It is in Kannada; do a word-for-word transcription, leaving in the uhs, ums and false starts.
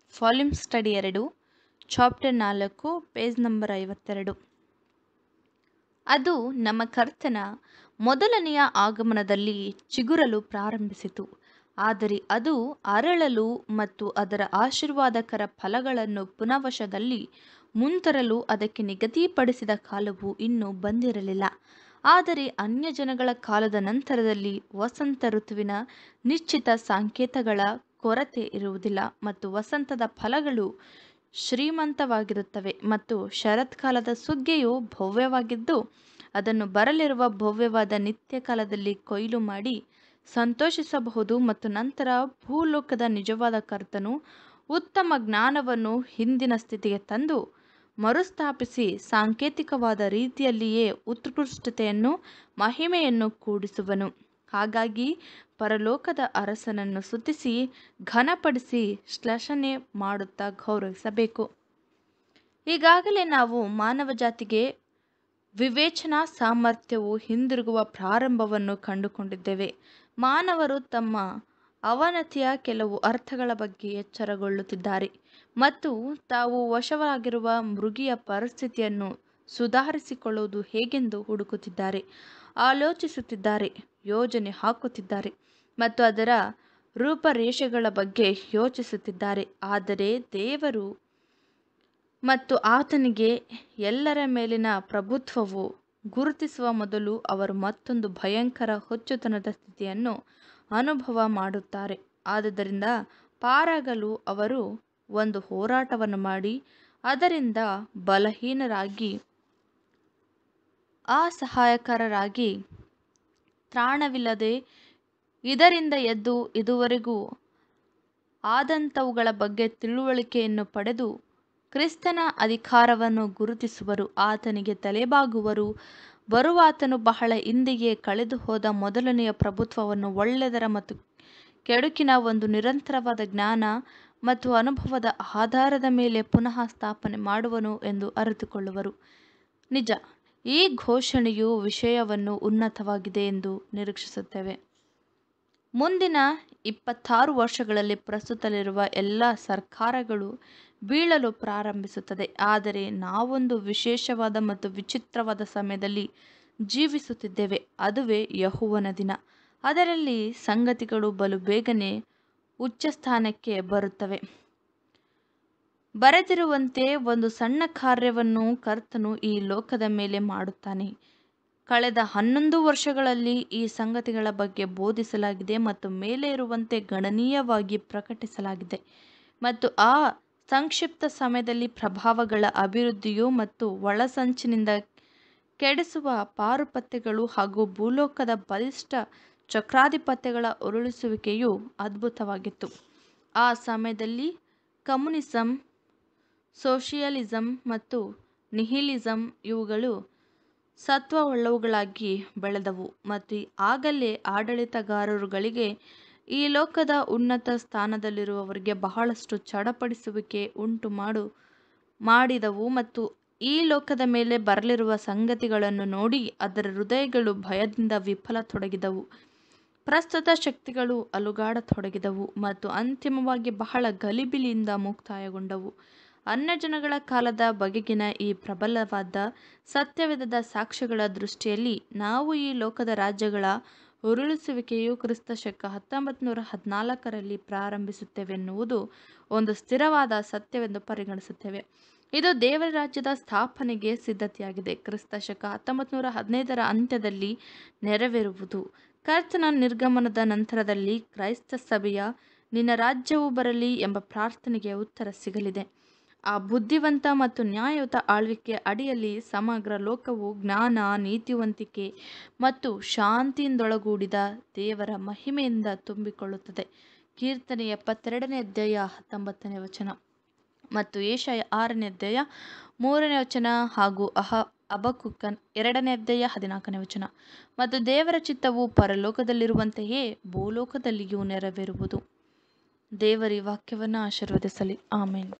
ವಾಲ್ಯೂಮ್ ಸ್ಟಡಿ ಎರಡು, ಚಾಪ್ಟರ್ ನಾಲ್ಕು, ಪೇಜ್ ನಂಬರ್ ಐವತ್ತೆರಡು. ಅದು ನಮ್ಮ ಕರ್ತನ ಮೊದಲನೆಯ ಆಗಮನದಲ್ಲಿ ಚಿಗುರಲು ಪ್ರಾರಂಭಿಸಿತು, ಆದರೆ ಅದು ಅರಳಲು ಮತ್ತು ಅದರ ಆಶೀರ್ವಾದಕರ ಫಲಗಳನ್ನು ಪುನಃವಶದಲ್ಲಿ ಮುಂತರಲು ಅದಕ್ಕೆ ನಿಗದಿಪಡಿಸಿದ ಕಾಲವು ಇನ್ನೂ ಬಂದಿರಲಿಲ್ಲ. ಆದರೆ ಅನ್ಯಜನಗಳ ಕಾಲದ ನಂತರದಲ್ಲಿ ವಸಂತ ಋತುವಿನ ನಿಶ್ಚಿತ ಸಂಕೇತಗಳ ಕೊರತೆ ಇರುವುದಿಲ್ಲ ಮತ್ತು ವಸಂತದ ಫಲಗಳು ಶ್ರೀಮಂತವಾಗಿರುತ್ತವೆ ಮತ್ತು ಶರತ್ಕಾಲದ ಸುಗ್ಗಿಯು ಭವ್ಯವಾಗಿದ್ದು ಅದನ್ನು ಬರಲಿರುವ ಭವ್ಯವಾದ ನಿತ್ಯ ಕಾಲದಲ್ಲಿ ಕೊಯ್ಲು ಮಾಡಿ ಸಂತೋಷಿಸಬಹುದು. ಮತ್ತು ನಂತರ ಭೂಲೋಕದ ನಿಜವಾದ ಕರ್ತನು ಉತ್ತಮ ಜ್ಞಾನವನ್ನು ಹಿಂದಿನ ಸ್ಥಿತಿಗೆ ತಂದು ಮರುಸ್ಥಾಪಿಸಿ ಸಾಂಕೇತಿಕವಾದ ರೀತಿಯಲ್ಲಿಯೇ ಉತ್ಕೃಷ್ಟತೆಯನ್ನು ಮಹಿಮೆಯನ್ನು ಕೂಡಿಸುವನು. ಹಾಗಾಗಿ ಪರಲೋಕದ ಅರಸನನ್ನು ಸ್ತುತಿಸಿ ಘನಪಡಿಸಿ ಶ್ಲಾಘನೆ ಮಾಡುತ್ತಾ ಗೌರವಿಸಬೇಕು. ಈಗಾಗಲೇ ನಾವು ಮಾನವ ಜಾತಿಗೆ ವಿವೇಚನಾ ಸಾಮರ್ಥ್ಯವು ಹಿಂದಿರುಗುವ ಪ್ರಾರಂಭವನ್ನು ಕಂಡುಕೊಂಡಿದ್ದೇವೆ. ಮಾನವರು ತಮ್ಮ ಅವನತಿಯ ಕೆಲವು ಅರ್ಥಗಳ ಬಗ್ಗೆ ಎಚ್ಚರಗೊಳ್ಳುತ್ತಿದ್ದಾರೆ ಮತ್ತು ತಾವು ವಶವಾಗಿರುವ ಮೃಗೀಯ ಪರಿಸ್ಥಿತಿಯನ್ನು ಸುಧಾರಿಸಿಕೊಳ್ಳುವುದು ಹೇಗೆಂದು ಹುಡುಕುತ್ತಿದ್ದಾರೆ, ಆಲೋಚಿಸುತ್ತಿದ್ದಾರೆ, ಯೋಜನೆ ಹಾಕುತ್ತಿದ್ದಾರೆ ಮತ್ತು ಅದರ ರೂಪರೇಷೆಗಳ ಬಗ್ಗೆ ಯೋಚಿಸುತ್ತಿದ್ದಾರೆ. ಆದರೆ ದೇವರು ಮತ್ತು ಆತನಿಗೆ ಎಲ್ಲರ ಮೇಲಿನ ಪ್ರಭುತ್ವವು ಗುರುತಿಸುವ ಮೊದಲು ಅವರು ಮತ್ತೊಂದು ಭಯಂಕರ ಹುಚ್ಚುತನದ ಸ್ಥಿತಿಯನ್ನು ಅನುಭವ ಮಾಡುತ್ತಾರೆ. ಆದುದರಿಂದ ಪಾರಾಗಲು ಅವರು ಒಂದು ಹೋರಾಟವನ್ನು ಮಾಡಿ ಅದರಿಂದ ಬಲಹೀನರಾಗಿ ಅಸಹಾಯಕರಾಗಿ ತ್ರಾಣವಿಲ್ಲದೆ ಇದರಿಂದ ಎದ್ದು ಇದುವರೆಗೂ ಆದಂಥವುಗಳ ಬಗ್ಗೆ ತಿಳುವಳಿಕೆಯನ್ನು ಪಡೆದು ಕ್ರಿಸ್ತನ ಅಧಿಕಾರವನ್ನು ಗುರುತಿಸುವರು, ಆತನಿಗೆ ತಲೆಬಾಗುವರು. ಬರುವಾತನು ಬಹಳ ಹಿಂದೆಯೇ ಕಳೆದು ಹೋದ ಮೊದಲನೆಯ ಪ್ರಭುತ್ವವನ್ನು ಒಳ್ಳೆಯದರ ಮತ್ತು ಕೆಡುಕಿನ ಒಂದು ನಿರಂತರವಾದ ಜ್ಞಾನ ಮತ್ತು ಅನುಭವದ ಆಧಾರದ ಮೇಲೆ ಪುನಃ ಸ್ಥಾಪನೆ ಮಾಡುವನು ಎಂದು ಅರಿತುಕೊಳ್ಳುವರು. ನಿಜ, ಈ ಘೋಷಣೆಯು ವಿಷಯವನ್ನು ಉನ್ನತವಾಗಿದೆ ಎಂದು ನಿರೀಕ್ಷಿಸುತ್ತೇವೆ. ಮುಂದಿನ ಇಪ್ಪತ್ತಾರು ವರ್ಷಗಳಲ್ಲಿ ಪ್ರಸ್ತುತದಲ್ಲಿರುವ ಎಲ್ಲ ಸರ್ಕಾರಗಳು ಬೀಳಲು ಪ್ರಾರಂಭಿಸುತ್ತದೆ. ಆದರೆ ನಾವೊಂದು ವಿಶೇಷವಾದ ಮತ್ತು ವಿಚಿತ್ರವಾದ ಸಮಯದಲ್ಲಿ ಜೀವಿಸುತ್ತಿದ್ದೇವೆ, ಅದುವೇ ಯೆಹೋವನ ದಿನ. ಅದರಲ್ಲಿ ಸಂಗತಿಗಳು ಬಲು ಬೇಗನೆ ಉಚ್ಚಸ್ಥಾನಕ್ಕೆ ಬರುತ್ತವೆ. ಬರೆದಿರುವಂತೆ ಒಂದು ಸಣ್ಣ ಕಾರ್ಯವನ್ನು ಕರ್ತನು ಈ ಲೋಕದ ಮೇಲೆ ಮಾಡುತ್ತಾನೆ. ಕಳೆದ ಹನ್ನೊಂದು ವರ್ಷಗಳಲ್ಲಿ ಈ ಸಂಗತಿಗಳ ಬಗ್ಗೆ ಬೋಧಿಸಲಾಗಿದೆ ಮತ್ತು ಮೇಲೆ ಇರುವಂತೆ ಗಣನೀಯವಾಗಿ ಪ್ರಕಟಿಸಲಾಗಿದೆ. ಮತ್ತು ಆ ಸಂಕ್ಷಿಪ್ತ ಸಮಯದಲ್ಲಿ ಪ್ರಭಾವಗಳ ಅಭಿವೃದ್ಧಿಯು ಮತ್ತು ಒಳಸಂಚಿನಿಂದ ಕೆಡಿಸುವ ಪಾರುಪತ್ಯಗಳು ಹಾಗೂ ಭೂಲೋಕದ ಬಲಿಷ್ಠ ಚಕ್ರಾಧಿಪತ್ಯಗಳ ಉರುಳಿಸುವಿಕೆಯು ಅದ್ಭುತವಾಗಿತ್ತು. ಆ ಸಮಯದಲ್ಲಿ ಕಮ್ಯುನಿಸಂ, ಸೋಷಿಯಲಿಸಂ ಮತ್ತು ನಿಹಿಲಿಸಂ ಇವುಗಳು ಸತ್ವವುಳ್ಳವುಗಳಾಗಿ ಬೆಳೆದವು ಮತ್ತು ಆಗಲೇ ಆಡಳಿತಗಾರರುಗಳಿಗೆ ಈ ಲೋಕದ ಉನ್ನತ ಸ್ಥಾನದಲ್ಲಿರುವವರಿಗೆ ಬಹಳಷ್ಟು ಚಡಪಡಿಸುವಿಕೆ ಉಂಟು ಮಾಡು ಮಾಡಿದವು ಮತ್ತು ಈ ಲೋಕದ ಮೇಲೆ ಬರಲಿರುವ ಸಂಗತಿಗಳನ್ನು ನೋಡಿ ಅದರ ಹೃದಯಗಳು ಭಯದಿಂದ ವಿಫಲತೊಡಗಿದವು, ಪ್ರಸ್ತುತ ಶಕ್ತಿಗಳು ಅಲುಗಾಡತೊಡಗಿದವು ಮತ್ತು ಅಂತಿಮವಾಗಿ ಬಹಳ ಗಲಿಬಿಲಿಯಿಂದ ಮುಕ್ತಾಯಗೊಂಡವು. ಅನ್ಯಜನಗಳ ಕಾಲದ ಬಗೆಗಿನ ಈ ಪ್ರಬಲವಾದ ಸತ್ಯವೇದದ ಸಾಕ್ಷ್ಯಗಳ ದೃಷ್ಟಿಯಲ್ಲಿ ನಾವು ಈ ಲೋಕದ ರಾಜ್ಯಗಳ ಉರುಳಿಸುವಿಕೆಯು ಕ್ರಿಸ್ತ ಶಕ ಹತ್ತೊಂಬತ್ತು ನೂರ ಹದಿನಾಲ್ಕರಲ್ಲಿ ಪ್ರಾರಂಭಿಸುತ್ತೇವೆನ್ನುವುದು ಒಂದು ಸ್ಥಿರವಾದ ಸತ್ಯವೆಂದು ಪರಿಗಣಿಸುತ್ತೇವೆ. ಇದು ದೇವರ ರಾಜ್ಯದ ಸ್ಥಾಪನೆಗೆ ಸಿದ್ಧತೆಯಾಗಿದೆ. ಕ್ರಿಸ್ತ ಶಕ ಹತ್ತೊಂಬತ್ತು ನೂರ ಹದಿನೈದರ ಅಂತ್ಯದಲ್ಲಿ ನೆರವೇರುವುದು. ಕರ್ತನ ನಿರ್ಗಮನದ ನಂತರದಲ್ಲಿ ಕ್ರೈಸ್ತ ಸಭೆಯ ನಿನ್ನ ರಾಜ್ಯವು ಬರಲಿ ಎಂಬ ಪ್ರಾರ್ಥನೆಗೆ ಉತ್ತರ ಸಿಗಲಿದೆ. ಆ ಬುದ್ಧಿವಂತ ಮತ್ತು ನ್ಯಾಯಯುತ ಆಳ್ವಿಕೆಯ ಅಡಿಯಲ್ಲಿ ಸಮಗ್ರ ಲೋಕವು ಜ್ಞಾನ, ನೀತಿವಂತಿಕೆ ಮತ್ತು ಶಾಂತಿಯಿಂದೊಳಗೂಡಿದ ದೇವರ ಮಹಿಮೆಯಿಂದ ತುಂಬಿಕೊಳ್ಳುತ್ತದೆ. ಕೀರ್ತನೆ ಎಪ್ಪತ್ತೆರಡನೇ ಅಧ್ಯಾಯ ಹತ್ತೊಂಬತ್ತನೇ ವಚನ ಮತ್ತು ಯೆಶಾಯ ಆರನೇ ಅಧ್ಯಾಯ ಮೂರನೇ ವಚನ ಹಾಗೂ ಅಹ ಹಬಕ್ಕೂಕನ ಎರಡನೇ ಅಧ್ಯಾಯ ಹದಿನಾಲ್ಕನೇ ವಚನ. ಮತ್ತು ದೇವರ ಚಿತ್ತವು ಪರಲೋಕದಲ್ಲಿರುವಂತೆಯೇ ಭೂಲೋಕದಲ್ಲಿಯೂ ನೆರವೇರುವುದು. ದೇವರ ವಾಕ್ಯವನ್ನು ಆಶೀರ್ವದಿಸಲಿ. ಆಮೇನ್.